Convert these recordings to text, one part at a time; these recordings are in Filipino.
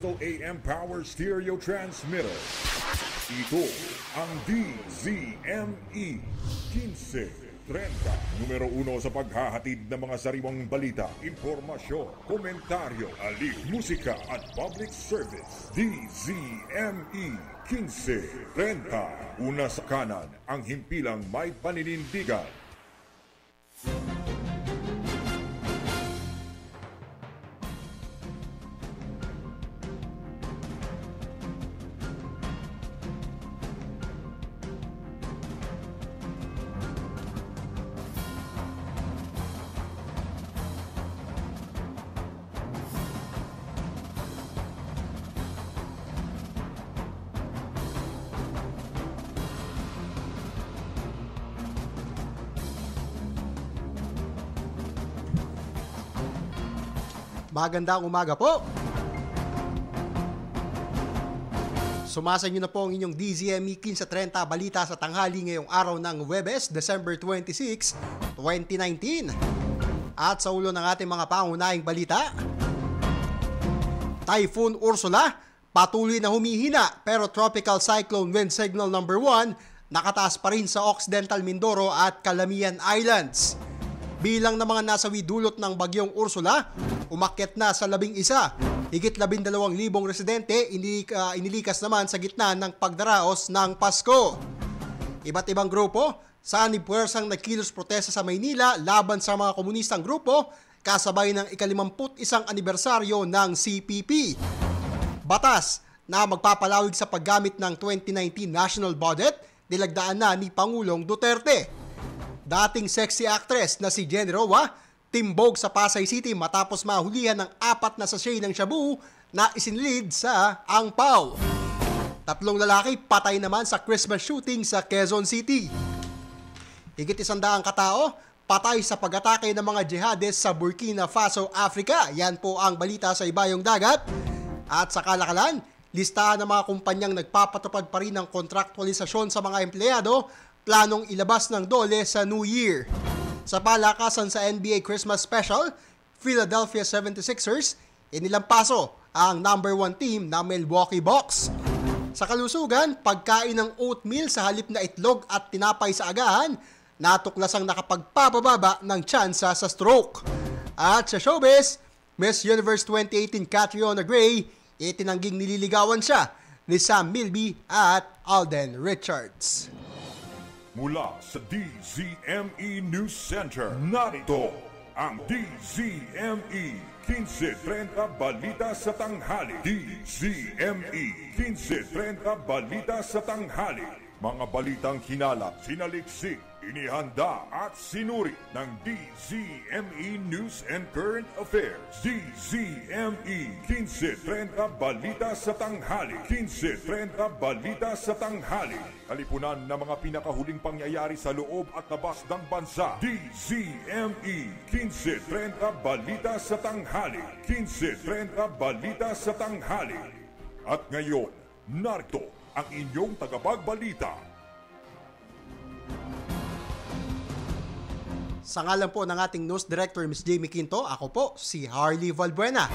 AM Power Stereo Transmitter. Ito ang DZME 1530. Numero 1 sa paghahatid ng mga sariwang balita, impormasyon, komentaryo, aliw, musika at public service. DZME 1530. Una sa kanan, ang himpilang may paninindigan. Magandang umaga po. Sumasa nyo na po ang inyong DZME 1530 balita sa tanghali ngayong araw ng Huwebes, December 26, 2019. At sa ulo ng ating mga pangunahing balita, Typhoon Ursula patuloy na humihina pero Tropical Cyclone Wind Signal number 1 nakataas pa rin sa Occidental Mindoro at Calamian Islands. Bilang ng mga nasawi dulot ng bagyong Ursula, umakyat na sa 11. Higit 12,000 residente inilikas naman sa gitna ng pagdaraos ng Pasko. Iba't ibang grupo sa anipuwersang nagkilos protesta sa Maynila laban sa mga komunistang grupo kasabay ng ika-51 anibersaryo ng CPP. Batas na magpapalawig sa paggamit ng 2019 national budget nilagdaan na ni Pangulong Duterte. Dating sexy actress na si Jenny Roa, timbog sa Pasay City matapos mahulihan ng 4 na sachet ng shabu na isinilid sa Angpao. 3 lalaki patay naman sa Christmas shooting sa Quezon City. Higit 100 katao patay sa pag-atake ng mga jihadis sa Burkina Faso, Africa. Yan po ang balita sa ibayong dagat. At sa kalakalan, listahan ng mga kumpanyang nagpapatupad pa rin ng kontraktualisasyon sa mga empleyado, planong ilabas ng DOLE sa New Year. Sa palakasan sa NBA Christmas Special, Philadelphia 76ers inilampaso ang number 1 team na Milwaukee Bucks. Sa kalusugan, pagkain ng oatmeal sa halip na itlog at tinapay sa agahan, natuklasang nakapagpapababa ng tsansa sa stroke. At sa showbiz, Miss Universe 2018 Catriona Gray, itinangging nililigawan siya ni Sam Milby at Alden Richards. Mula sa DZME News Center, narito ang DZME 1530 Balita sa Tanghali. DZME 1530 Balita sa Tanghali. Mga balitang hinala, sinaliksik, inihanda at sinuri ng DZME News and Current Affairs. DZME 1530 Balita sa Tanghali. 1530 Balita sa Tanghali. Kalipunan ng mga pinakahuling pangyayari sa loob at labas ng bansa. DZME 1530 Balita sa Tanghali. 1530 Balita sa Tanghali. At ngayon, narito ang inyong tagapagbalita. Sa ngalan po ng ating news director, Ms. Jamie Quinto, ako po si Harley Valbuena.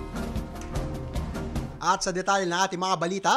At sa detalye ng ating mga balita,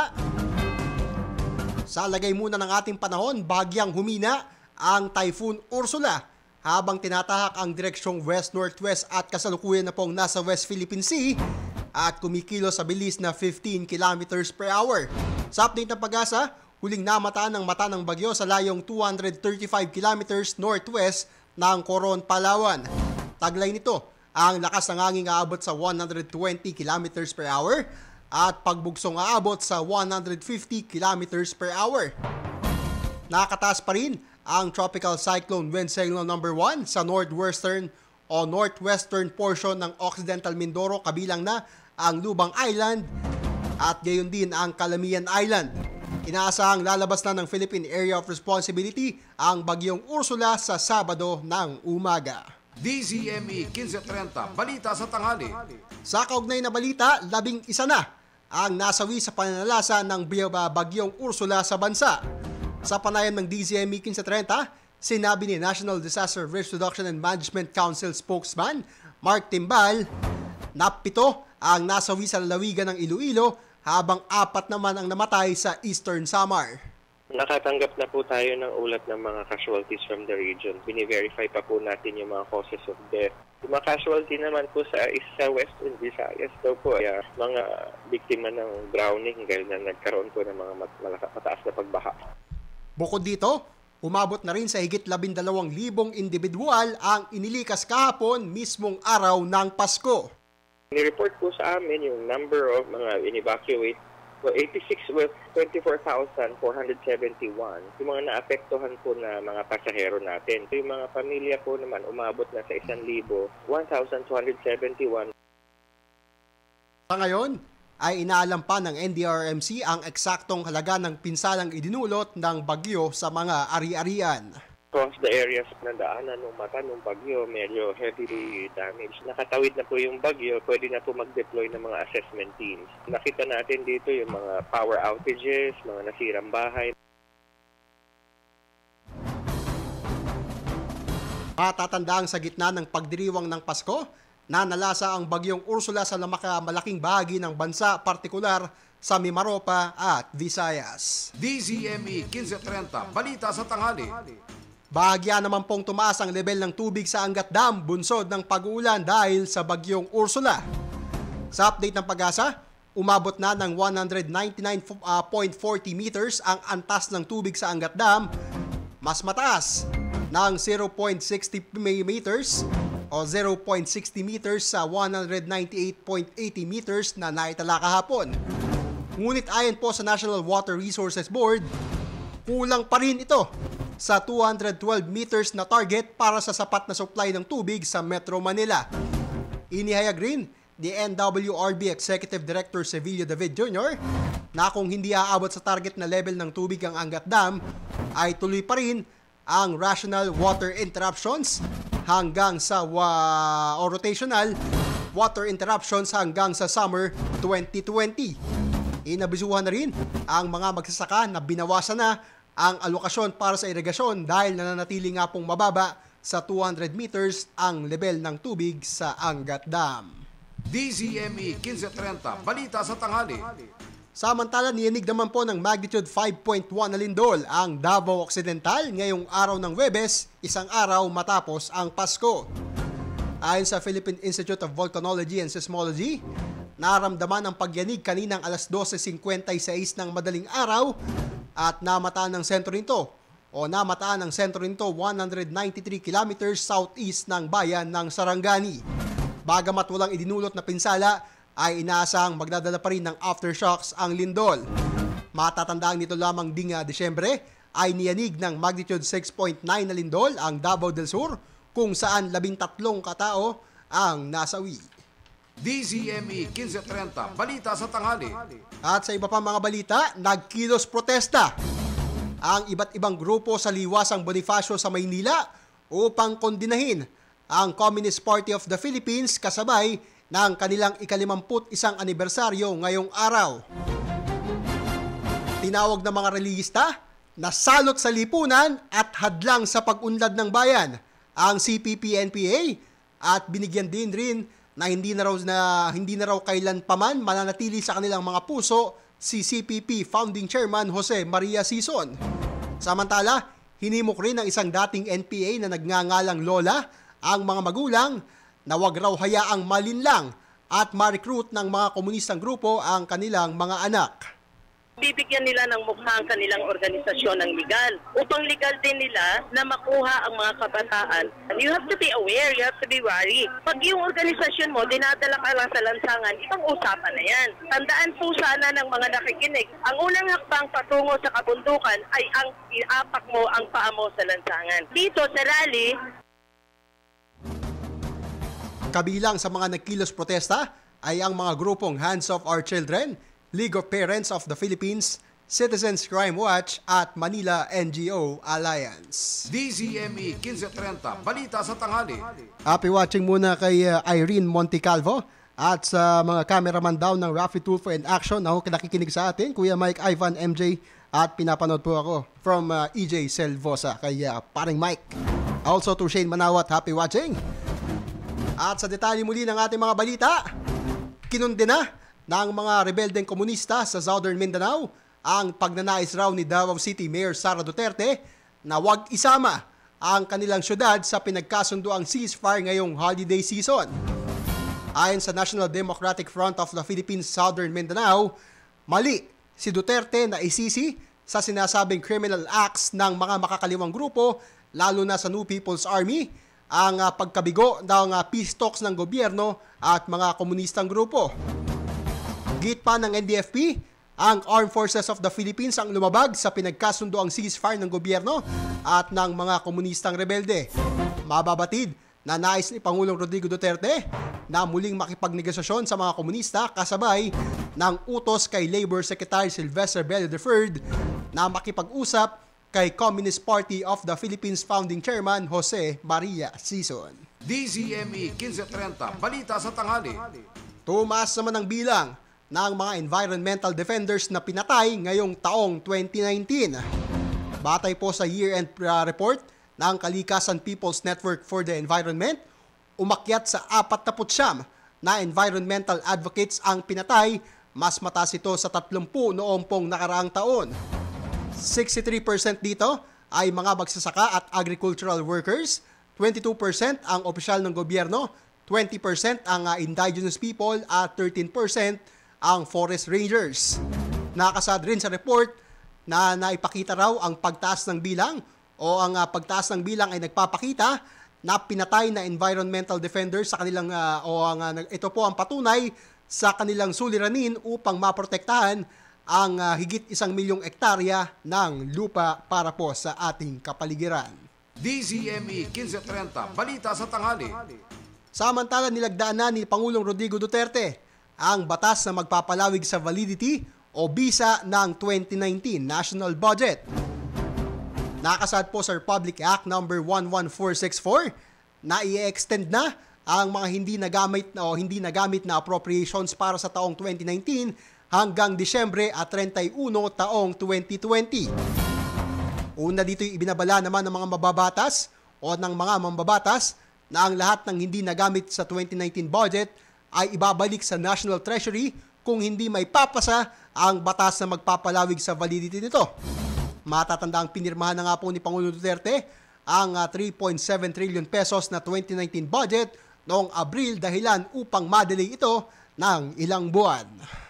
sa lagay muna ng ating panahon, bagyang humina ang Typhoon Ursula habang tinatahak ang direksyong west-northwest at kasalukuyan na pong nasa West Philippine Sea at kumikilo sa bilis na 15 kilometers per hour. Sa update ng Pag-asa, huling namataan ng mata ng bagyo sa layong 235 kilometers northwest ng Coron, Palawan. Taglay nito, ang lakas ng hangin aabot sa 120 kilometers per hour at pagbugsong aabot sa 150 kilometers per hour. Nakataas pa rin ang Tropical Cyclone Wind Signal number 1 sa northwestern o northwestern portion ng Occidental Mindoro, kabilang na ang Lubang Island at gayon din ang Calamian Island. Inaasahang lalabas na ng Philippine Area of Responsibility ang bagyong Ursula sa Sabado ng umaga. DZME 1530 Balita sa Tanghali. Sa kaugnay na balita, 11 na ang nasawi sa pananalasa ng bagyong Ursula sa bansa. Sa panayam ng DZME 1530, sinabi ni National Disaster Risk Reduction and Management Council spokesman Mark Timbal na 7 ang nasawi sa lalawigan ng Iloilo habang 4 naman ang namatay sa Eastern Samar. Nakatanggap na po tayo ng ulat ng mga casualties from the region. Bini-verify pa po natin yung mga causes of death. Yung mga casualty naman po sa Western Visayas daw po ay mga biktima ng drowning dahil na nagkaroon po ng mga mataas na pagbaha. Bukod dito, umabot na rin sa higit 12,000 individual ang inilikas kahapon mismong araw ng Pasko. Ni-report po sa amin yung number of mga in-evacuate. 24,471. Yung mga naapektuhan po na mga pasahero natin. Yung mga pamilya po naman umabot na sa 1,271. Sa ngayon, ay inaalam pa ng NDRRMC ang eksaktong halaga ng pinsalang idinulot ng bagyo sa mga ari-arian. Across the areas na daanan ng mata ng bagyo, medyo heavily damaged. Nakatawid na po yung bagyo, pwede na po mag-deploy ng mga assessment teams. Nakita natin dito yung mga power outages, mga nasirang bahay. Matatandaang sa gitna ng pagdiriwang ng Pasko, nanalasa ang bagyong Ursula sa malaking bahagi ng bansa, partikular sa Mimaropa at Visayas. DZME 1530, balita sa tanghali. Bahagya naman pong tumaas ang level ng tubig sa Angat Dam, bunsod ng pag-uulan dahil sa bagyong Ursula. Sa update ng Pag-asa, umabot na ng 199.40 meters ang antas ng tubig sa Angat Dam, mas mataas ng 0.60 meters o 0.60 meters sa 198.80 meters na naitala kahapon. Ngunit ayon po sa National Water Resources Board, kulang pa rin ito sa 212 meters na target para sa sapat na supply ng tubig sa Metro Manila. Inihayag rin ni NWRB Executive Director Sevillo David Jr. na kung hindi aabot sa target na level ng tubig ang Angat Dam, ay tuloy pa rin ang rational water interruptions hanggang sa rotational water interruptions hanggang sa summer 2020. Inabisuhan na rin ang mga magsasaka na binawasan na ang alokasyon para sa irigasyon dahil nananatili nga pong mababa sa 200 meters ang level ng tubig sa Angat Dam. DZME 1530, balita sa tanghali. Samantala, niyanig naman po ng magnitude 5.1 na lindol ang Davao Occidental ngayong araw ng Huwebes, isang araw matapos ang Pasko. Ayon sa Philippine Institute of Volcanology and Seismology, naramdaman ang pagyanig kaninang alas 12:56 ng madaling araw at namataan ng sentro nito 193 kilometers southeast ng bayan ng Sarangani. Bagamat walang idinulot na pinsala, ay inaasahang magdadala pa rin ng aftershocks ang lindol. Matatandaan nito lamang ding Desyembre ay niyanig ng magnitude 6.9 na lindol ang Davao del Sur, kung saan 13 katao ang nasawi. DZME 1530, balita sa tanghali. At sa iba pang mga balita, nagkilos protesta ang iba't ibang grupo sa Liwasang Bonifacio sa Maynila upang kondinahin ang Communist Party of the Philippines kasabay ng kanilang ika-51 anibersaryo ngayong araw. Tinawag ng mga relihista na salot sa lipunan at hadlang sa pag-unlad ng bayan ang CPP-NPA at binigyan din rin na hindi na raw kailanpaman mananatili sa kanilang mga puso si CPP Founding Chairman Jose Maria Sison. Samantala, hinimok rin ng isang dating NPA na nagngangalang Lola ang mga magulang na wag raw hayaang malinlang at ma-recruit ng mga komunistang grupo ang kanilang mga anak. Bibigyan nila ng mukha ang kanilang organisasyon ng legal upang legal din nila na makuha ang mga kabataan. You have to be aware, you have to be wary. Pag yung organisasyon mo, dinadala ka lang sa lansangan, ibang usapan na yan. Tandaan po sana ng mga nakikinig, ang unang hakbang patungo sa kabundukan ay ang iapak mo ang paa mo sa lansangan. Dito sa rally, kabilang sa mga nagkilos protesta ay ang mga grupong Hands Off Our Children, League of Parents of the Philippines, Citizens Crime Watch at Manila NGO Alliance. DZME 1530, balita sa tanghali. Happy watching muna kay Irene Montecalvo at sa mga cameraman daw ng Rafi Tulfo in Action na nakikinig sa atin, Kuya Mike, Ivan, MJ at pinapanood po ako from EJ Selvosa kay paring Mike. Also to Shane Manawat, happy watching. At sa detalye muli ng ating mga balita, Kinunde na ng mga rebeldeng komunista sa Southern Mindanao ang pagnanais raw ni Davao City Mayor Sara Duterte na wag isama ang kanilang syudad sa pinagkasunduang ceasefire ngayong holiday season. Ayon sa National Democratic Front of the Philippines Southern Mindanao, mali si Duterte na isisi sa sinasabing criminal acts ng mga makakaliwang grupo, lalo na sa New People's Army, ang pagkabigo ng peace talks ng gobyerno at mga komunistang grupo. Git pa ng NDFP, ang Armed Forces of the Philippines ang lumabag sa pinagkasundoang ceasefire ng gobyerno at ng mga komunistang rebelde. Mababatid na nais ni Pangulong Rodrigo Duterte na muling makipagnegosasyon sa mga komunista kasabay ng utos kay Labor Secretary Sylvester Bello III na makipag-usap kay Communist Party of the Philippines Founding Chairman Jose Maria Sison. DZME 1530, balita sa tanghali. Tumaas naman ang bilang ng mga environmental defenders na pinatay ngayong taong 2019. Batay po sa year-end report ng Kalikasan People's Network for the Environment, umakyat sa 49 na environmental advocates ang pinatay, mas mataas ito sa 30 noong pong nakaraang taon. 63% dito ay mga magsasaka at agricultural workers, 22% ang opisyal ng gobyerno, 20% ang indigenous people at 13% ang forest rangers. Nakasad rin sa report na naipakita raw ang pagtaas ng bilang o ang pagtaas ng bilang ay nagpapakita na pinatay na environmental defenders sa kanilang ito po ang patunay sa kanilang suliranin upang maprotektahan ang higit 1 milyong hektarya ng lupa para po sa ating kapaligiran. DZME 1530, balita sa tanghali. Samantala, nilagdaan na ni Pangulong Rodrigo Duterte ang batas na magpapalawig sa validity o bisa ng 2019 national budget. Nakasad po sa Republic Act No. 11464 na i-extend na ang mga hindi nagamit na appropriations para sa taong 2019 hanggang Disyembre at 31 taong 2020. Una dito yung ibinabala naman ng mga mababatas o ng mga mambabatas na ang lahat ng hindi nagamit sa 2019 budget ay ibabalik sa National Treasury kung hindi may papasa ang batas na magpapalawig sa validity nito. Matatanda ang pinirmahan na nga po ni Pangulong Duterte ang 3.7 trillion pesos na 2019 budget noong Abril dahilan upang madelay ito ng ilang buwan.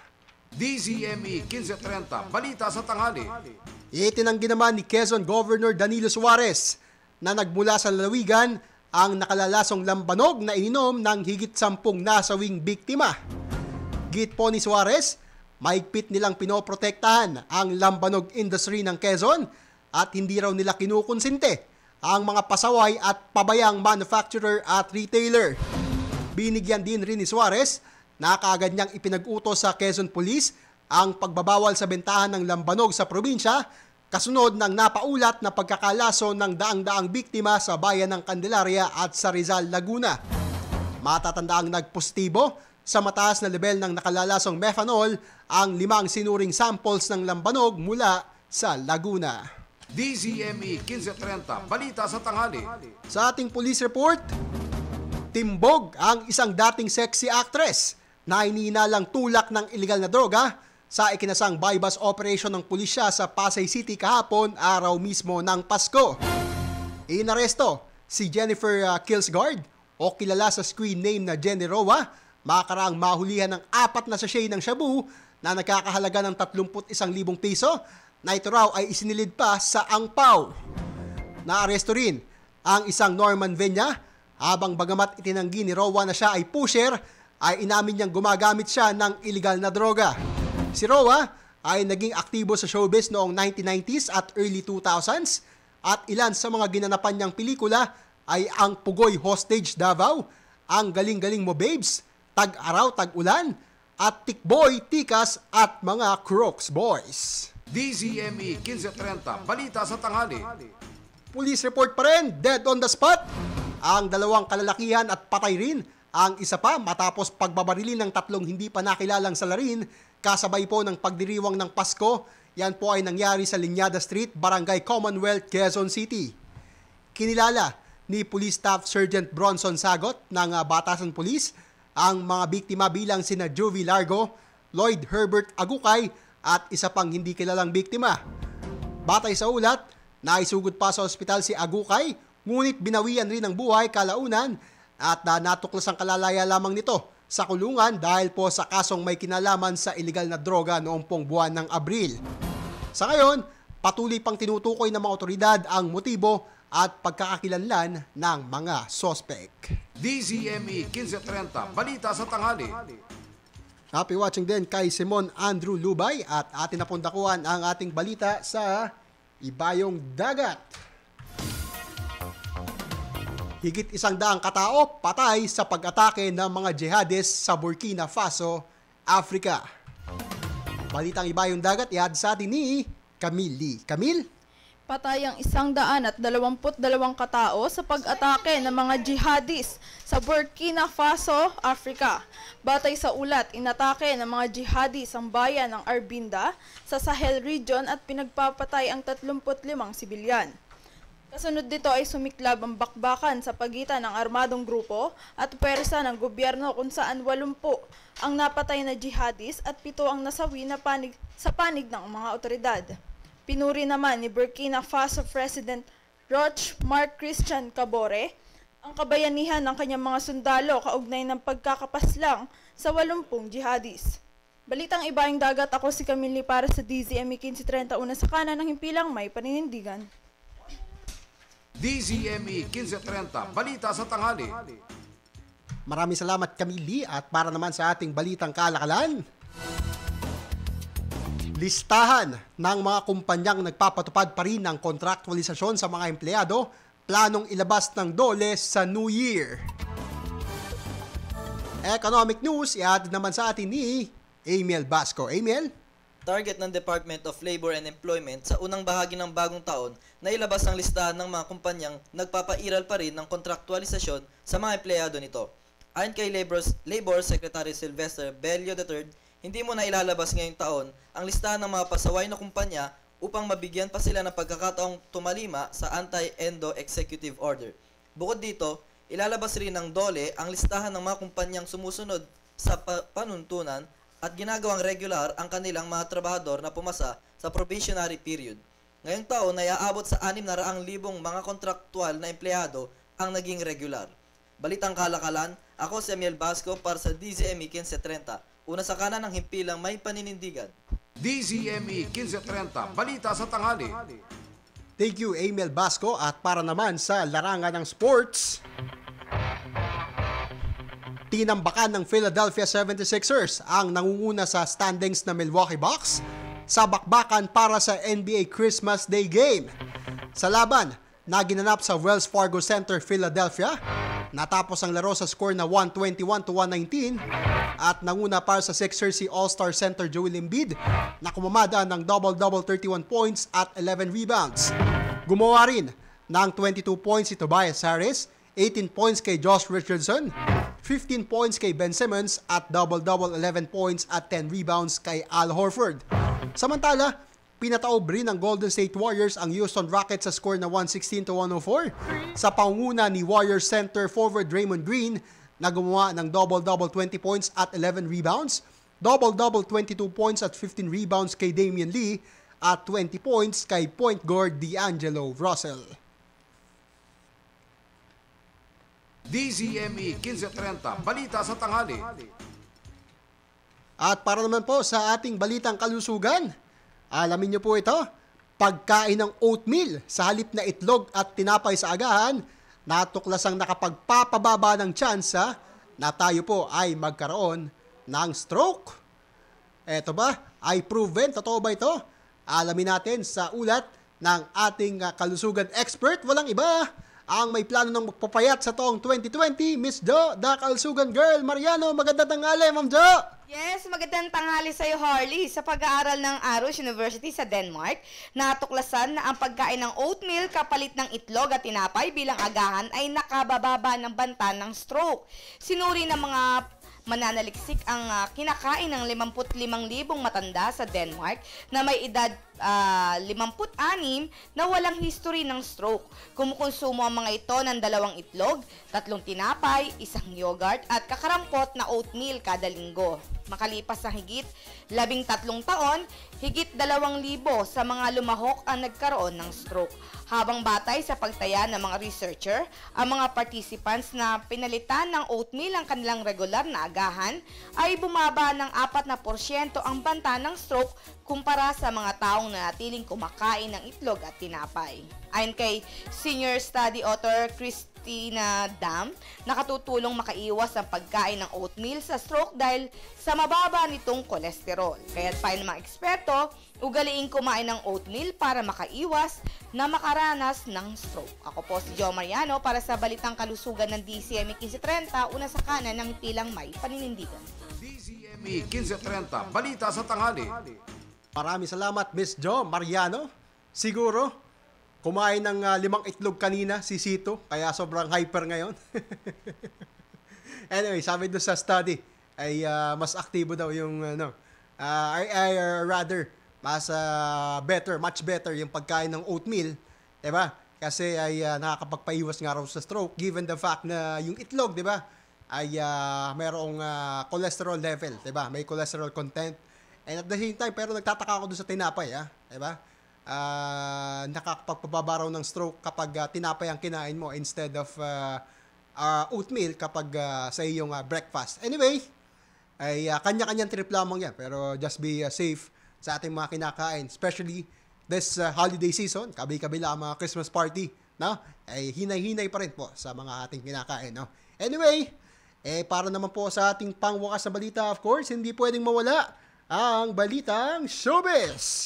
DZME 1530, balita sa tanghali. Itinanggi naman ni Quezon Governor Danilo Suarez na nagmula sa lalawigan ang nakalalasong lambanog na ininom ng higit 10 nasawing biktima. Git po ni Suarez, mahigpit nilang pinoprotektahan ang lambanog industry ng Quezon at hindi raw nila kinukonsinte ang mga pasaway at pabayang manufacturer at retailer. Binigyan din rin ni Suarez na kaagad niyang ipinag-utos sa Quezon Police ang pagbabawal sa bentahan ng lambanog sa probinsya kasunod ng napaulat na pagkakalaso ng daang-daang biktima sa bayan ng Candelaria at sa Rizal, Laguna. Matatandaang nagpositibo sa mataas na level ng nakalalasong methanol ang 5 sinuring samples ng lambanog mula sa Laguna. DZME 1530, balita sa tanghali. Sa ating police report, timbog ang isang dating sexy actress na ininalang tulak ng iligal na droga sa ikinasang bypass operation ng pulisya sa Pasay City kahapon, araw mismo ng Pasko. Inaresto si Jennifer Kilsgard o kilala sa screen name na Jenny Roa, makakaraang mahulihan ng 4 na sachet ng shabu na nagkakahalaga ng 31,000 piso na ito raw ay isinilid pa sa angpaw. Naaresto rin ang isang Norman Venya habang bagamat itinanggi ni Roa na siya ay pusher, ay inamin niyang gumagamit siya ng iligal na droga. Si Roa ay naging aktibo sa showbiz noong 1990s at early 2000s at ilan sa mga ginanapan niyang pelikula ay ang Pugoy Hostage Davao, Ang Galing-Galing Mo Babes, Tag-Araw, Tag-Ulan, at Tikboy, Tikas at mga Crooks Boys. DZME 1530, balita sa tanghali. Police report pa rin, dead on the spot. Ang 2 kalalakihan at patay rin. Ang isa pa matapos pagbabarilin ng 3 hindi pa nakilalang salarin kasabay po ng pagdiriwang ng Pasko. Yan po ay nangyari sa Linyada Street, Barangay Commonwealth, Quezon City. Kinilala ni Police Staff Sergeant Bronson Sagot ng Batasan Police ang mga biktima bilang sina Juvie Largo, Lloyd Herbert Agukay at isa pang hindi kilalang biktima. Batay sa ulat, naisugod pa sa ospital si Agukay, ngunit binawian rin ng buhay kalaunan at natuklas ang kalalaya lamang nito sa kulungan dahil po sa kasong may kinalaman sa iligal na droga noong pong buwan ng Abril. Sa ngayon, patuloy pang tinutukoy ng mga otoridad ang motibo at pagkakakilanlan ng mga sospek. DZME 1530, balita sa tanghali. Happy watching din kay Simon Andrew Lubay at atin na pundakuhan ang ating balita sa Ibayong Dagat. Higit 100 katao patay sa pag-atake ng mga jihadis sa Burkina Faso, Africa. Balitang Ibayong Dagat, ihad sa atin ni Camille Lee. Camille? Patay ang 122 katao sa pag-atake ng mga jihadis sa Burkina Faso, Africa. Batay sa ulat, inatake ng mga jihadis ang bayan ng Arbinda sa Sahel region at pinagpapatay ang 35 sibilyan. Kasunod dito ay sumiklab ang bakbakan sa pagitan ng armadong grupo at pwersa ng gobyerno kung saan 80 ang napatay na jihadis at 7 ang nasawi na sa panig ng mga otoridad. Pinuri naman ni Burkina Faso President Roch Marc Christian Kabore ang kabayanihan ng kanyang mga sundalo kaugnay ng pagkakapaslang sa 80 jihadis. Balitang Ibayong Dagat, ako si Camille para sa DZME 1530, una sa kanan ng himpilang may paninindigan. DZME 1530, balita sa tanghali. Maraming salamat Camille at para naman sa ating balitang kalakalan. Listahan ng mga kumpanyang nagpapatupad pa rin ng kontraktualisasyon sa mga empleyado, planong ilabas ng DOLE sa New Year. Economic news, ihatid naman sa atin ni Amiel Basco. Amiel? Target ng Department of Labor and Employment sa unang bahagi ng bagong taon na ilabas ang listahan ng mga kumpanyang nagpapairal pa rin ng kontraktualisasyon sa mga empleyado nito. Ayon kay Labor Secretary Sylvester Bello III, hindi mo na ilalabas ngayong taon ang listahan ng mga pasaway na kumpanya upang mabigyan pa sila ng pagkakataong tumalima sa Anti-Endo Executive Order. Bukod dito, ilalabas rin ng DOLE ang listahan ng mga kumpanyang sumusunod sa panuntunan at ginagawang regular ang kanilang mga trabahador na pumasa sa probationary period. Ngayong taon ay aabot sa 600,000 mga kontraktual na empleyado ang naging regular. Balitang kalakalan, ako si Amiel Basco para sa DZME 1530. Una sa kanan ng himpilang may paninindigan. DZME 1530, balita sa tanghali. Thank you, Amiel Basco. At para naman sa larangan ng sports, tinambakan ng Philadelphia 76ers ang nangunguna sa standings na Milwaukee Bucks sa bakbakan para sa NBA Christmas Day Game. Sa laban na ginanap sa Wells Fargo Center, Philadelphia, natapos ang laro sa score na 121-119 at nanguna para sa Sixers si All-Star center Joel Embiid na kumamada ng double-double 31 points at 11 rebounds. Gumawa rin ng 22 points si Tobias Harris, 18 points kay Josh Richardson, 15 points kay Ben Simmons at double-double 11 points at 10 rebounds kay Al Horford. Samantala, pinataob rin ng Golden State Warriors ang Houston Rockets sa score na 116-104 sa pangunguna ni Warriors center forward Draymond Green na gumawa ng double-double 20 points at 11 rebounds, double-double 22 points at 15 rebounds kay Damian Lee at 20 points kay point guard D'Angelo Russell. DZME 1530, balita sa tanghali. At para naman po sa ating balitang kalusugan, alamin niyo po ito, pagkain ng oatmeal sa halip na itlog at tinapay sa agahan, natuklasang nakapagpapababa ng tsansa na tayo po ay magkaroon ng stroke. Eto ba? Ay proven? Totoo ba ito? Alamin natin sa ulat ng ating kalusugan expert. Walang iba, ang may plano ng magpapayat sa taong 2020, Miss Jo, the Kalusugan Girl. Mariano, magandang tanghali, Ma'am Jo! Yes, magandang tanghali sa iyo, Harley. Sa pag-aaral ng Aarhus University sa Denmark, natuklasan na ang pagkain ng oatmeal kapalit ng itlog at tinapay bilang agahan ay nakabababa ng banta ng stroke. Sinuri ng mga mananaliksik ang kinakain ng 55,000 matanda sa Denmark na may edad 56 na walang history ng stroke. Kumukonsumo ang mga ito ng 2 itlog, 3 tinapay, 1 yogurt at kakarampot na oatmeal kada linggo. Makalipas ang higit 13 taon, higit 2,000 sa mga lumahok ang nagkaroon ng stroke. Habang batay sa pagtaya ng mga researcher, ang mga participants na pinalitan ng oatmeal ang kanilang regular na agahan ay bumaba ng 4% ang banta ng stroke kumpara sa mga taong nanatiling kumakain ng itlog at tinapay. Ayon kay senior study author Christina Dam, nakatutulong makaiwas ang pagkain ng oatmeal sa stroke dahil sa mababa nitong kolesterol. Kaya't pa ng mga eksperto, ugaliin kumain ng oatmeal para makaiwas na makaranas ng stroke. Ako po si Jo Mariano para sa Balitang Kalusugan ng DZME 1530, una sa kanan ng tilang may paninindigan. DZME 1530, Balita sa Tanghali. Maraming salamat, Miss Jo Mariano. Siguro, kumain ng 5 itlog kanina si Sito, kaya sobrang hyper ngayon. Anyway, sabi doon sa study, ay mas aktibo daw yung, rather, mas much better yung pagkain ng oatmeal, diba? Kasi ay nakakapagpaiwas nga raw sa stroke, given the fact na yung itlog, diba, ay mayroong cholesterol level, diba? May cholesterol content. And at the same time, pero nagtataka ako doon sa tinapay, diba? Nakakapagpababa raw ng stroke kapag tinapay ang kinain mo instead of oatmeal kapag sa iyong breakfast. Anyway, ay kanya-kanyang trip lamang yan, pero just be safe sa ating mga kinakain, especially this holiday season, kabi-kabila ang mga Christmas party, no? Ay hinay-hinay pa rin po sa mga ating kinakain, no? Anyway, para naman po sa ating pangwakas na balita, of course, hindi pwedeng mawala ang balitang showbiz.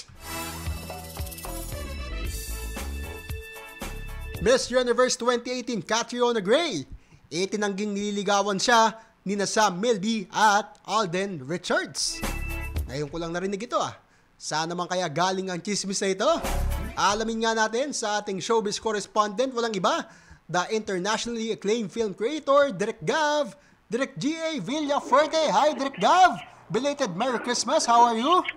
Miss Universe 2018 Catriona Gray, itinangging nililigawan siya ni Sam Milby at Alden Richards. Ngayon ko lang narinig ito Saan naman kaya galing ang chismis na ito? Alamin nga natin sa ating showbiz correspondent, walang iba, the internationally acclaimed film creator, Direk Gav, Direk G.A. Villafuerte. Hi, Direk Gav! Belated Merry Christmas, how are you?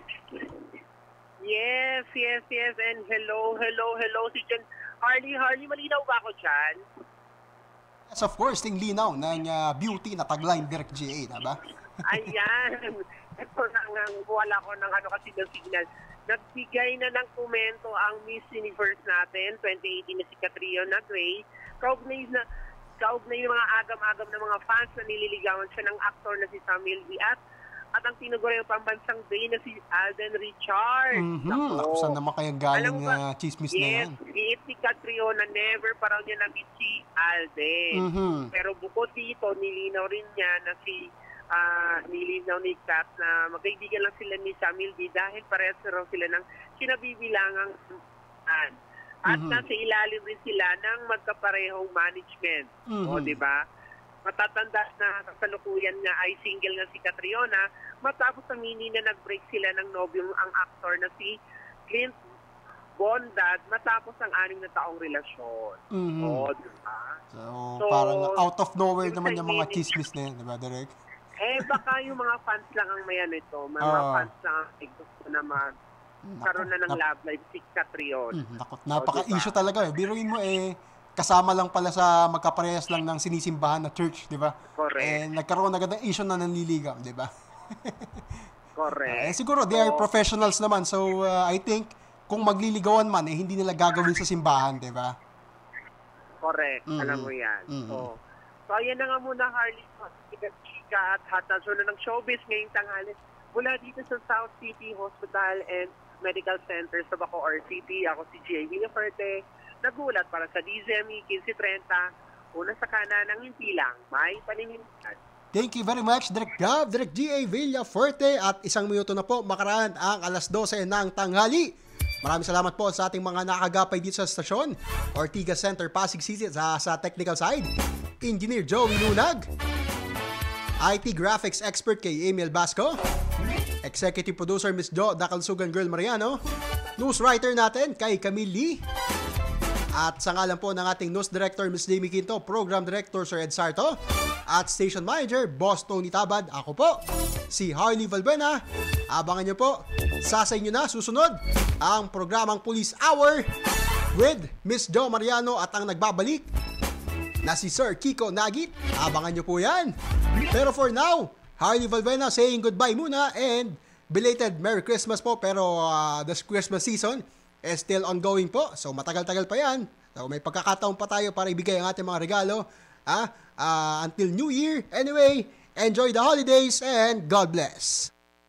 Yes, and hello si Jen. Harley, malinaw ba ako dyan? Yes, of course, ting linaw ng beauty na tagline Direk G.A., diba? Ayan. Ito na nga, wala ko ng kasi ng signal. Nagbigay na ng komento ang Miss Universe natin, 2018 na si Catriona Gray. Kaugnay ng mga agam-agam ng mga fans na nililigawan siya ng aktor na si Sam Milby at ang tinuguro yung pambansang bay na si Alden Richards. Ako, saan naman kaya galing chismis na yan? Yes, si Catriona, never pa raw niya na-meet si Alden. Pero bukod dito, nilinaw rin niya na nilinaw ni Kat na magkaibigan lang sila ni Sam Milby dahil parehas na raw sila ng sinabibilangang at nasa ilalim rin sila ng magkaparehong management. O, di ba? Matatanda na kasalukuyan nga ay single na si Catriona matapos aminin na nag-break sila ng nobyong ang aktor na si Clint Bondad matapos ang 6 na taong relasyon. O, diba? So, parang out of nowhere naman yung mga chismis na yan, diba, Direk? Baka yung mga fans lang ang mayan ito. Mga fans lang ang gusto na magkaroon na ng love life si Catriona. Napaka-issue talaga. Biruin mo kasama lang pala sa magkaparehas lang ng sinisimbahan na church, di ba? Correct. Nagkaroon agad ng issue na nanliligaw, di ba? Correct. Siguro, they are professionals naman. So, I think, kung magliligawan man, hindi nila gagawin sa simbahan, di ba? Correct. Alam mo yan. So, ayan na nga muna, Harley, chika at hot na zona ng showbiz ngayong tanghali. Mula dito sa South City Hospital and Medical Center sa Bacoor City, ako si G.A. Villafuerte, nagulat para sa DZME 1530, una sa kanan ng hindi lang may paninindigan. Thank you very much, Direk Gav, Direk G.A. Villafuerte, at 1 minuto na po makaraan ang 12:00 ng tanghali. Maraming salamat po sa ating mga nakagapay dito sa stasyon. Ortigas Center, Pasig City sa technical side. Engineer Joey Lunag. IT graphics expert kay Emil Basco. Executive producer Miss Jo Dakalsugan Girl Mariano. News writer natin kay Camille Lee. At sa ngalan po ng ating News Director, Ms. Jamie Quinto, Program Director, Sir Ed Sarto, at Station Manager, Boss Tony Tabad, ako po, si Harley Valbuena. Abangan nyo po, sa inyo na susunod ang programang Police Hour with Miss Jo Mariano at ang nagbabalik na si Sir Kiko Nagit. Abangan nyo po yan. Pero for now, Harley Valbuena saying goodbye muna and belated Merry Christmas po. Pero the Christmas season is still ongoing po. So matagal-tagal pa yan. So may pagkakataon pa tayo para ibigay ang ating mga regalo until New Year. Anyway, enjoy the holidays and God bless.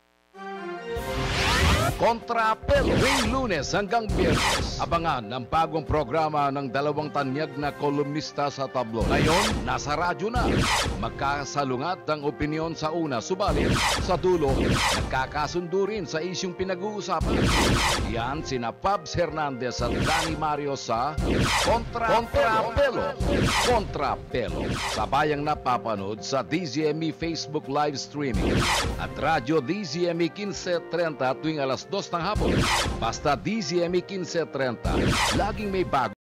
Kontrapelo tuwing Lunes hanggang Biyernes. Abangan ang bagong programa ng dalawang tanyag na kolumnista sa tablo. Ngayon, nasa radyo na. Magkakasalungat ang opinyon sa una, subalit sa dulo, nagkakasundo rin sa isyong pinag-uusapan. Yan sina Pabs Hernandez at Danny Mario sa Kontrapelo. Kontrapelo. Sabayang napapanood sa DZME Facebook live streaming at Radyo DZME 1530 tuwing alas 2 ng hapon. Basta DZME 1530, laging may bago.